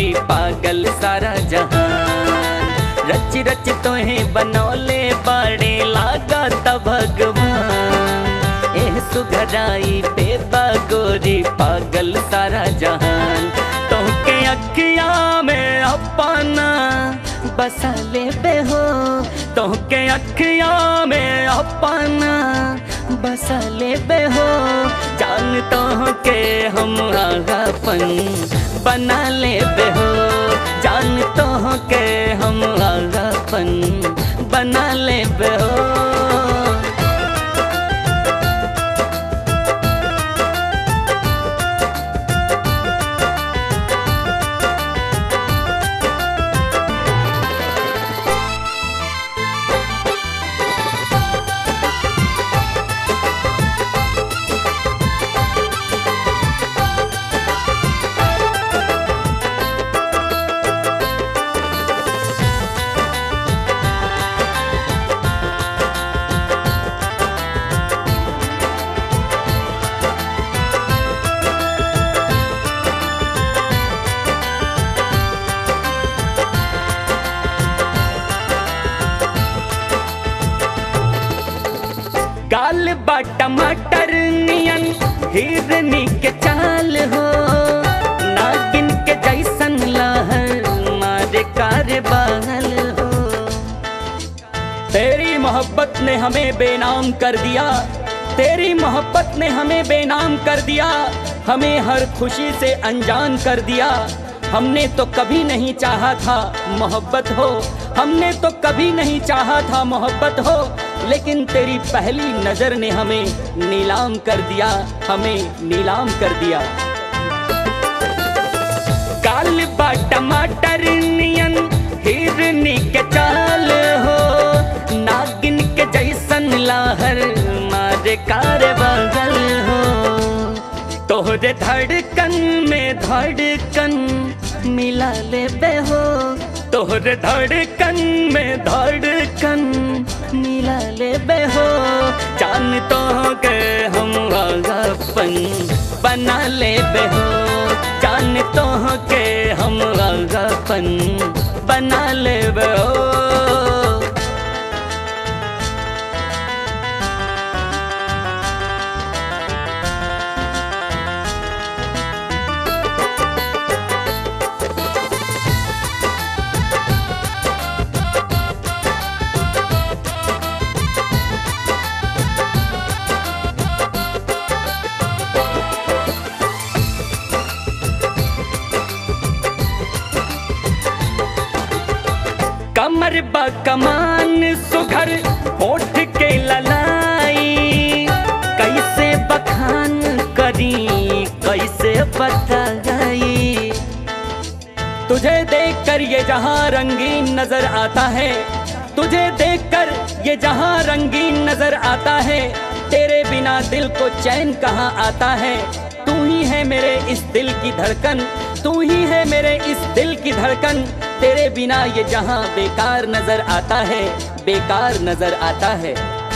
गोरी पागल सारा जहान। रच रच तोहें बनौले बड़े लागत भगवान। एह सुघराई पे गोरी पागल सारा जहान। तोहके अखिया में अपना बसा ले बे हो। तोहके अखिया में अपना बसा ले बे हो। जान तोहके हम अपन बना ले बे हो। जान तोहके हम अपन बना ले बे हो। गाल बा टमाटर नियन हिरनी के चाल हो। नागिन के जैसन लहर मारे कारबाल हो। तेरी मोहब्बत ने हमें बेनाम कर दिया। तेरी मोहब्बत ने हमें बेनाम कर दिया। हमें हर खुशी से अनजान कर दिया। हमने तो कभी नहीं चाहा था मोहब्बत हो। हमने तो कभी नहीं चाहा था मोहब्बत हो। लेकिन तेरी पहली नजर ने हमें नीलाम कर दिया। हमें नीलाम कर दिया। गाल बा टमाटर नियन हिरनी के चाल हो। नागिन के जैसन लहर मारे कारबाल हो। तोहरे धड़कन में धड़कन मिला ले बे हो। तोहरे धड़कन में धड़कन मिला ले बे हो। जान तोहके हम अपन बना ले बे हो। जान तोहके हम अपन बना ले बे हो। कमर बा कमान सुघर होठ के ललाई। कैसे बखान करी कैसे बताई। तुझे देखकर ये जहां रंगीन नजर आता है। तुझे देखकर ये जहां रंगीन नजर आता है। तेरे बिना दिल को चैन कहाँ आता है। तू ही है मेरे इस दिल की धड़कन। तू ही है मेरे इस दिल की धड़कन। तेरे बिना ये जहां बेकार नजर आता है। बेकार नजर आता है।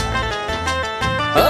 ओ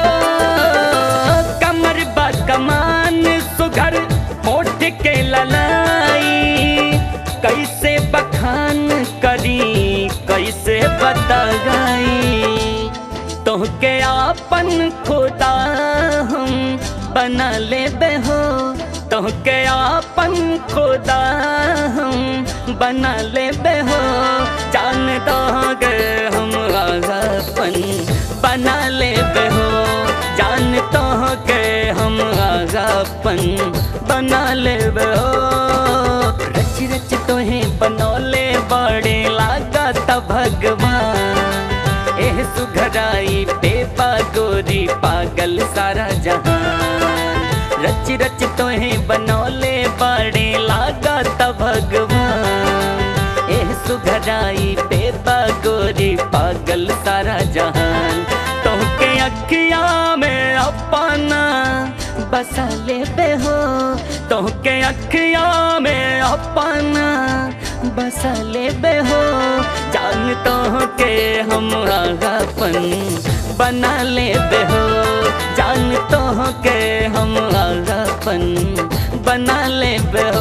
कमर बा कमान सुघर होठ के ललाई। कैसे बखान करी कैसे बताई। तोहके आपन खुदा हम बना ले बे हो। तोहके आपन खुदा हम बना ले बे हो। जान तोहके हम अपन बना ले बे हो। जान तोहके हम अपन बना ले बे हो। रच रच तोहें बनौले बड़े लागत भगवान। एह सुघराई पे गोरी पागल सारा जहान। रच रच तोहें बनौले बड़े लागत भगवान। एह सुघराई पे गोरी पागल सारा जहान। तोहके अखिया में अपना बसा ले बे हो। तोहके अखिया में अपना बसा ले बे हो। जान तोहके हम अपन बना ले बे हो। जान तोहके हम अपन बना ले बे हो।